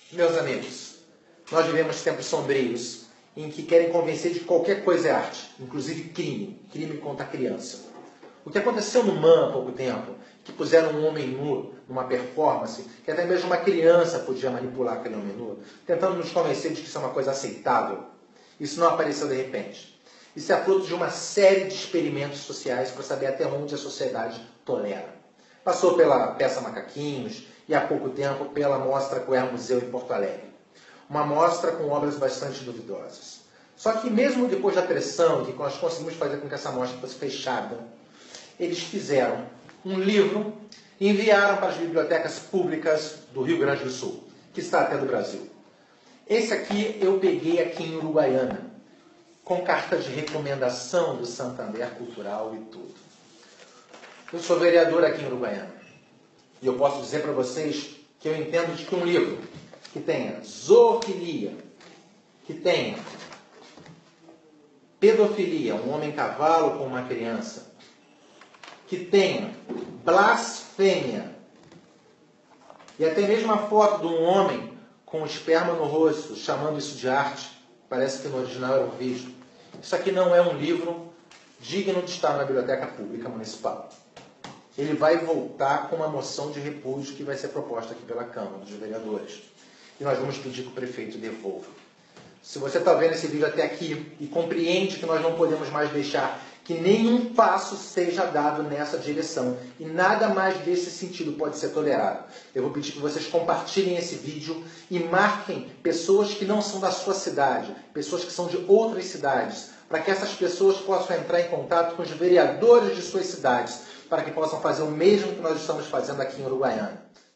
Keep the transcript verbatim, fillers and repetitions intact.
Meus amigos, nós vivemos tempos sombrios em que querem convencer de que qualquer coisa é arte, inclusive crime, crime contra a criança. O que aconteceu no M A M há pouco tempo, que puseram um homem nu numa performance, que até mesmo uma criança podia manipular aquele homem nu, tentando nos convencer de que isso é uma coisa aceitável. Isso não apareceu de repente. Isso é fruto de uma série de experimentos sociais para saber até onde a sociedade tolera. Passou pela peça Macaquinhos e há pouco tempo pela mostra Queer Museu em Porto Alegre. Uma mostra com obras bastante duvidosas. Só que mesmo depois da pressão que nós conseguimos fazer com que essa mostra fosse fechada, eles fizeram um livro e enviaram para as bibliotecas públicas do Rio Grande do Sul, que está até do Brasil. Esse aqui eu peguei aqui em Uruguaiana, com carta de recomendação do Santander Cultural e tudo. Eu sou vereador aqui em Uruguaiana e eu posso dizer para vocês que eu entendo de que um livro que tenha zoofilia, que tenha pedofilia, um homem cavalo com uma criança, que tenha blasfêmia e até mesmo a foto de um homem com esperma no rosto, chamando isso de arte, parece que no original era um vídeo. Isso aqui não é um livro digno de estar na Biblioteca Pública Municipal. Ele vai voltar com uma moção de repúdio que vai ser proposta aqui pela Câmara dos Vereadores. E nós vamos pedir que o prefeito devolva. Se você está vendo esse vídeo até aqui e compreende que nós não podemos mais deixar que nenhum passo seja dado nessa direção e nada mais desse sentido pode ser tolerado, eu vou pedir que vocês compartilhem esse vídeo e marquem pessoas que não são da sua cidade, pessoas que são de outras cidades, para que essas pessoas possam entrar em contato com os vereadores de suas cidades, para que possam fazer o mesmo que nós estamos fazendo aqui em Uruguaiana.